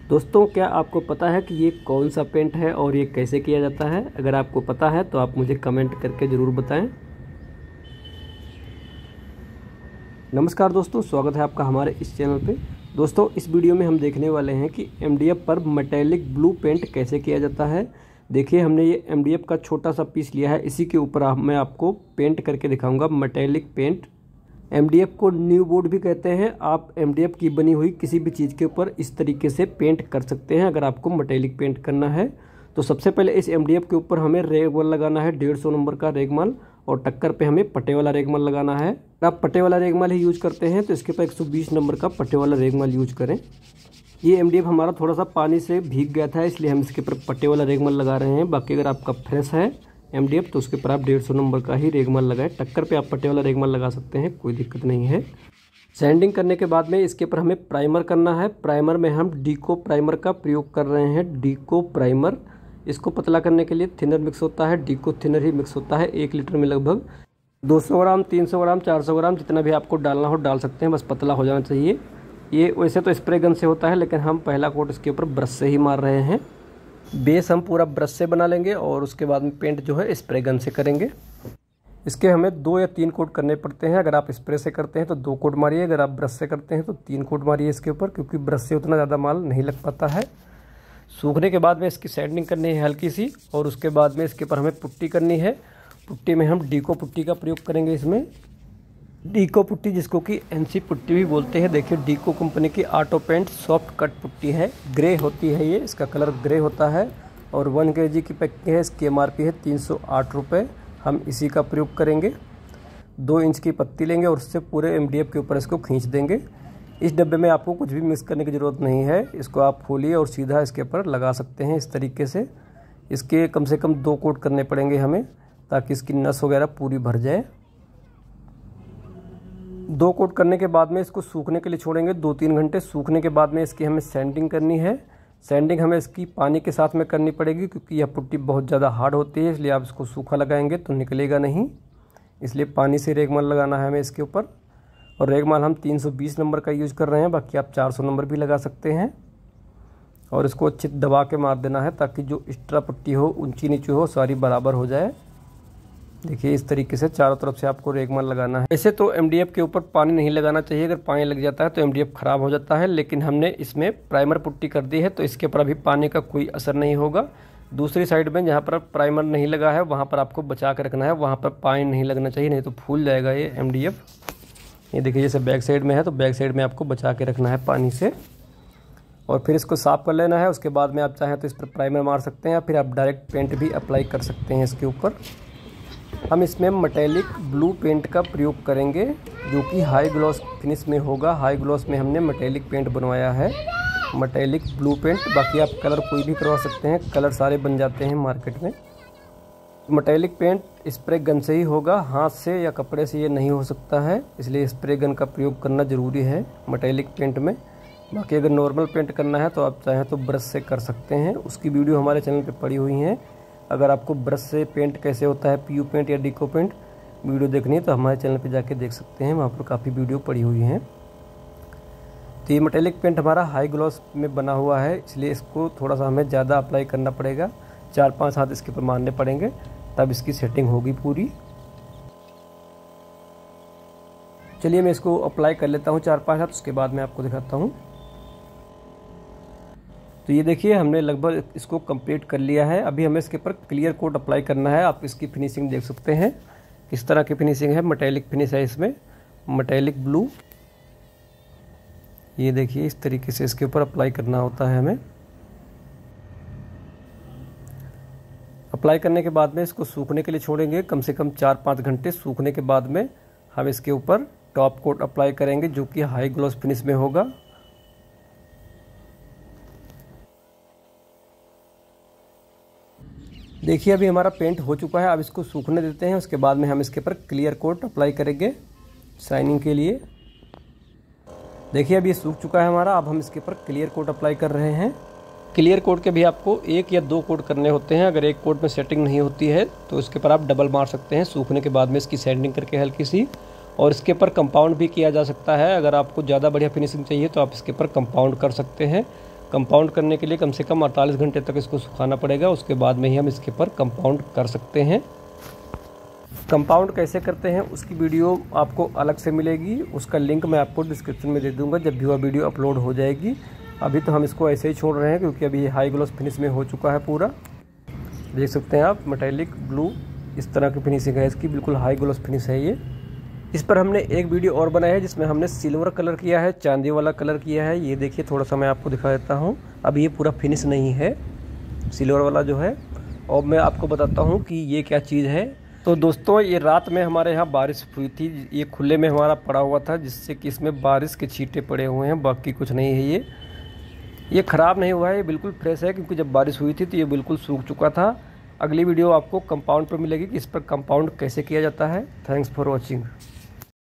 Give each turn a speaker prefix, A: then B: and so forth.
A: दोस्तों, क्या आपको पता है कि ये कौन सा पेंट है और ये कैसे किया जाता है? अगर आपको पता है तो आप मुझे कमेंट करके ज़रूर बताएं। नमस्कार दोस्तों, स्वागत है आपका हमारे इस चैनल पे। दोस्तों, इस वीडियो में हम देखने वाले हैं कि MDF पर मेटेलिक ब्लू पेंट कैसे किया जाता है। देखिए, हमने ये MDF का छोटा सा पीस लिया है, इसी के ऊपर मैं आपको पेंट करके दिखाऊंगा मेटेलिक पेंट। MDF को न्यू बोर्ड भी कहते हैं। आप MDF की बनी हुई किसी भी चीज़ के ऊपर इस तरीके से पेंट कर सकते हैं अगर आपको मेटेलिक पेंट करना है। तो सबसे पहले इस MDF के ऊपर हमें रेगमाल लगाना है, 150 नंबर का रेगमाल, और टक्कर पे हमें पट्टे वाला रेगमाल लगाना है। अगर आप पट्टे वाला रेगमाल ही यूज करते हैं तो इसके ऊपर 120 नंबर का पट्टे वाला रेगमाल यूज करें। ये MDF हमारा थोड़ा सा पानी से भीग गया था, इसलिए हम इसके ऊपर पट्टे वाला रेगमाल लगा रहे हैं। बाकी अगर आपका फ्रेश है MDF तो उसके ऊपर आप 150 नंबर का ही रेगमाल लगाएं। टक्कर पे आप पट्टे वाला रेगमाल लगा सकते हैं, कोई दिक्कत नहीं है। सैंडिंग करने के बाद में इसके ऊपर हमें प्राइमर करना है। प्राइमर में हम डीको प्राइमर का प्रयोग कर रहे हैं। डीको प्राइमर, इसको पतला करने के लिए थिनर मिक्स होता है, डीको थिनर ही मिक्स होता है। 1 लीटर में लगभग 200 ग्राम, 300 ग्राम, 400 ग्राम, जितना भी आपको डालना हो डाल सकते हैं, बस पतला हो जाना चाहिए। ये वैसे तो स्प्रे गन से होता है, लेकिन हम पहला कोट इसके ऊपर ब्रश से ही मार रहे हैं। बेस हम पूरा ब्रश से बना लेंगे और उसके बाद में पेंट जो है स्प्रे गन से करेंगे। इसके हमें 2 या 3 कोट करने पड़ते हैं। अगर आप स्प्रे से करते हैं तो 2 कोट मारिए, अगर आप ब्रश से करते हैं तो 3 कोट मारिए इसके ऊपर, क्योंकि ब्रश से उतना ज़्यादा माल नहीं लग पाता है। सूखने के बाद में इसकी सैंडिंग करनी है हल्की सी, और उसके बाद में इसके ऊपर हमें पुट्टी करनी है। पुट्टी में हम डीको पुट्टी का प्रयोग करेंगे। इसमें डीको पुट्टी, जिसको कि NC पुट्टी भी बोलते हैं। देखिए, डीको कंपनी की auto paint soft cut putty है, ग्रे होती है ये, इसका कलर ग्रे होता है और 1 kg की पैकिंग है। इसकी MRP है 308 रुपये। हम इसी का प्रयोग करेंगे। 2 इंच की पत्ती लेंगे और उससे पूरे MDF के ऊपर इसको खींच देंगे। इस डब्बे में आपको कुछ भी मिक्स करने की ज़रूरत नहीं है। इसको आप खोलिए और सीधा इसके ऊपर लगा सकते हैं इस तरीके से। इसके कम से कम 2 कोट करने पड़ेंगे हमें, ताकि इसकी नस वगैरह पूरी भर जाए। 2 कोट करने के बाद में इसको सूखने के लिए छोड़ेंगे 2-3 घंटे। सूखने के बाद में इसकी हमें सैंडिंग करनी है। सैंडिंग हमें इसकी पानी के साथ में करनी पड़ेगी, क्योंकि यह पुट्टी बहुत ज़्यादा हार्ड होती है, इसलिए आप इसको सूखा लगाएंगे तो निकलेगा नहीं। इसलिए पानी से रेगमाल लगाना है हमें इसके ऊपर। और रेगमाल हम 320 नंबर का यूज़ कर रहे हैं, बाकी आप 400 नंबर भी लगा सकते हैं। और इसको अच्छे दबा के मार देना है, ताकि जो एक्स्ट्रा पुट्टी हो, ऊंची नीची हो, सारी बराबर हो जाए। देखिए, इस तरीके से चारों तरफ से आपको रेगमाल लगाना है। ऐसे तो MDF के ऊपर पानी नहीं लगाना चाहिए, अगर पानी लग जाता है तो MDF खराब हो जाता है। लेकिन हमने इसमें प्राइमर पुट्टी कर दी है, तो इसके ऊपर अभी पानी का कोई असर नहीं होगा। दूसरी साइड में जहाँ पर प्राइमर नहीं लगा है, वहाँ पर आपको बचा के रखना है, वहाँ पर पानी नहीं लगना चाहिए, नहीं तो फूल जाएगा ये MDF। ये देखिए, जैसे बैक साइड में है तो बैक साइड में आपको बचा के रखना है पानी से। और फिर इसको साफ कर लेना है। उसके बाद में आप चाहें तो इस पर प्राइमर मार सकते हैं, या फिर आप डायरेक्ट पेंट भी अप्लाई कर सकते हैं इसके ऊपर। हम इसमें मेटेलिक ब्लू पेंट का प्रयोग करेंगे, जो कि हाई ग्लॉस फिनिश में होगा। हाई ग्लॉस में हमने मेटेलिक पेंट बनवाया है, मेटेलिक ब्लू पेंट। बाकी आप कलर कोई भी करवा सकते हैं, कलर सारे बन जाते हैं मार्केट में। मेटेलिक पेंट स्प्रे गन से ही होगा, हाथ से या कपड़े से ये नहीं हो सकता है, इसलिए स्प्रे गन का प्रयोग करना ज़रूरी है मेटेलिक पेंट में। बाकी अगर नॉर्मल पेंट करना है तो आप चाहें तो ब्रश से कर सकते हैं, उसकी वीडियो हमारे चैनल पे पड़ी हुई है। अगर आपको ब्रश से पेंट कैसे होता है, PU पेंट या डीको पेंट, वीडियो देखनी है तो हमारे चैनल पे जाके देख सकते हैं, वहाँ पर काफ़ी वीडियो पड़ी हुई हैं। तो ये मेटेलिक पेंट हमारा हाई ग्लॉस में बना हुआ है, इसलिए इसको थोड़ा सा हमें ज़्यादा अप्लाई करना पड़ेगा। 4-5 हाथ इसके ऊपर मारने पड़ेंगे, तब इसकी सेटिंग होगी पूरी। चलिए, मैं इसको अप्लाई कर लेता हूँ 4-5 हाथ, उसके बाद मैं आपको दिखाता हूँ। तो ये देखिए, हमने लगभग इसको कंप्लीट कर लिया है। अभी हमें इसके ऊपर क्लियर कोट अप्लाई करना है। आप इसकी फिनिशिंग देख सकते हैं, किस तरह की फिनिशिंग है। मेटेलिक फिनिश है इसमें, मेटेलिक ब्लू। ये देखिए, इस तरीके से इसके ऊपर अप्लाई करना होता है हमें। अप्लाई करने के बाद में इसको सूखने के लिए छोड़ेंगे कम से कम 4-5 घंटे। सूखने के बाद में हम इसके ऊपर टॉप कोट अप्लाई करेंगे, जो कि हाई ग्लॉस फिनिश में होगा। देखिए, अभी हमारा पेंट हो चुका है। अब इसको सूखने देते हैं, उसके बाद में हम इसके ऊपर क्लियर कोट अप्लाई करेंगे शाइनिंग के लिए। देखिए, अब ये सूख चुका है हमारा। अब हम इसके ऊपर क्लियर कोट अप्लाई कर रहे हैं। क्लियर कोट के भी आपको 1 या 2 कोट करने होते हैं। अगर 1 कोट में सेटिंग नहीं होती है तो इसके ऊपर आप डबल मार सकते हैं, सूखने के बाद में इसकी सैंडिंग करके हल्की सी। और इसके ऊपर कंपाउंड भी किया जा सकता है। अगर आपको ज़्यादा बढ़िया फिनिशिंग चाहिए तो आप इसके ऊपर कंपाउंड कर सकते हैं। कंपाउंड करने के लिए कम से कम 48 घंटे तक इसको सुखाना पड़ेगा। उसके बाद में ही हम इसके ऊपर कंपाउंड कर सकते हैं। कंपाउंड कैसे करते हैं उसकी वीडियो आपको अलग से मिलेगी, उसका लिंक मैं आपको डिस्क्रिप्शन में दे दूंगा जब भी वह वीडियो अपलोड हो जाएगी। अभी तो हम इसको ऐसे ही छोड़ रहे हैं क्योंकि अभी ये हाई ग्लॉस फिनिश में हो चुका है पूरा। देख सकते हैं आप मेटालिक ब्लू इस तरह की फिनिशिंग है इसकी, बिल्कुल हाई ग्लॉस फिनिश है ये। इस पर हमने एक वीडियो और बनाया है जिसमें हमने सिल्वर कलर किया है, चांदी वाला कलर किया है। ये देखिए थोड़ा सा मैं आपको दिखा देता हूँ। अब ये पूरा फिनिश नहीं है सिल्वर वाला जो है। और मैं आपको बताता हूँ कि ये क्या चीज़ है। तो दोस्तों ये रात में हमारे यहाँ बारिश हुई थी, ये खुले में हमारा पड़ा हुआ था जिससे कि इसमें बारिश के छींटे पड़े हुए हैं, बाकी कुछ नहीं है। ये ख़राब नहीं हुआ है, ये बिल्कुल फ्रेश है क्योंकि जब बारिश हुई थी तो ये बिल्कुल सूख चुका था। अगली वीडियो आपको कंपाउंड पर मिलेगी कि इस पर कंपाउंड कैसे किया जाता है। Thanks for watching.